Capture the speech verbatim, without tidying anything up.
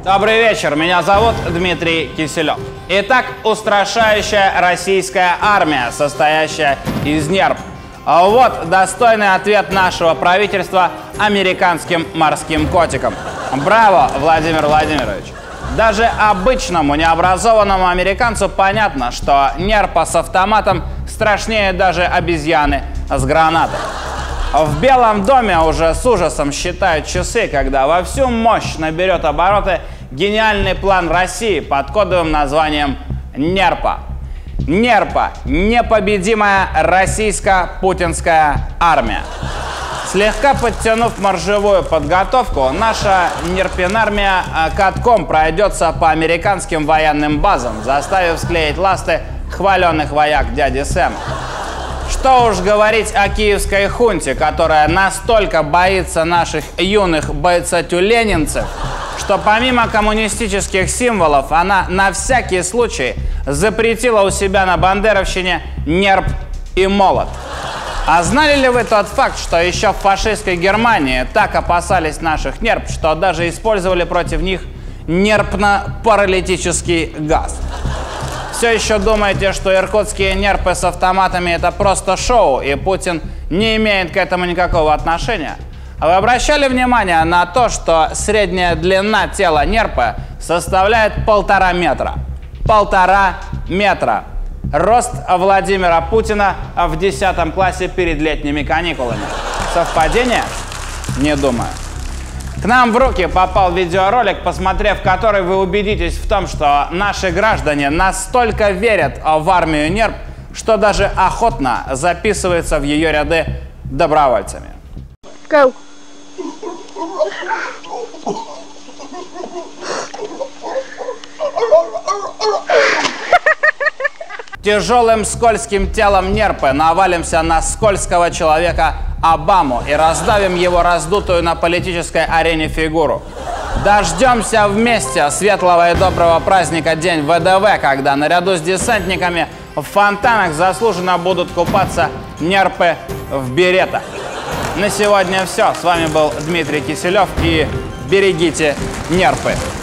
Добрый вечер, меня зовут Дмитрий Киселев. Итак, устрашающая российская армия, состоящая из нерп. Вот достойный ответ нашего правительства американским морским котикам. Браво, Владимир Владимирович! Даже обычному необразованному американцу понятно, что нерпа с автоматом страшнее даже обезьяны с гранатой. В Белом доме уже с ужасом считают часы, когда во всю мощь наберет обороты гениальный план России под кодовым названием «Нерпа». Нерпа – непобедимая российско-путинская армия. Слегка подтянув моржевую подготовку, наша нерпинармия катком пройдется по американским военным базам, заставив склеить ласты хваленных вояк дяди Сэма. Что уж говорить о киевской хунте, которая настолько боится наших юных бойцатюленинцев, что помимо коммунистических символов она на всякий случай запретила у себя на бандеровщине нерп и молот. А знали ли вы тот факт, что еще в фашистской Германии так опасались наших нерп, что даже использовали против них нерпно-паралитический газ? Все еще думаете, что иркутские нерпы с автоматами это просто шоу, и Путин не имеет к этому никакого отношения? А вы обращали внимание на то, что средняя длина тела нерпа составляет полтора метра? Полтора метра. Рост Владимира Путина в десятом классе перед летними каникулами. Совпадение? Не думаю. К нам в руки попал видеоролик, посмотрев который, вы убедитесь в том, что наши граждане настолько верят в армию нерп, что даже охотно записываются в ее ряды добровольцами. Go. Тяжелым скользким телом нерпы навалимся на скользкого человека Обаму и раздавим его раздутую на политической арене фигуру. Дождемся вместе светлого и доброго праздника День ВДВ, когда наряду с десантниками в фонтанах заслуженно будут купаться нерпы в беретах. На сегодня все. С вами был Дмитрий Киселев, и берегите нерпы.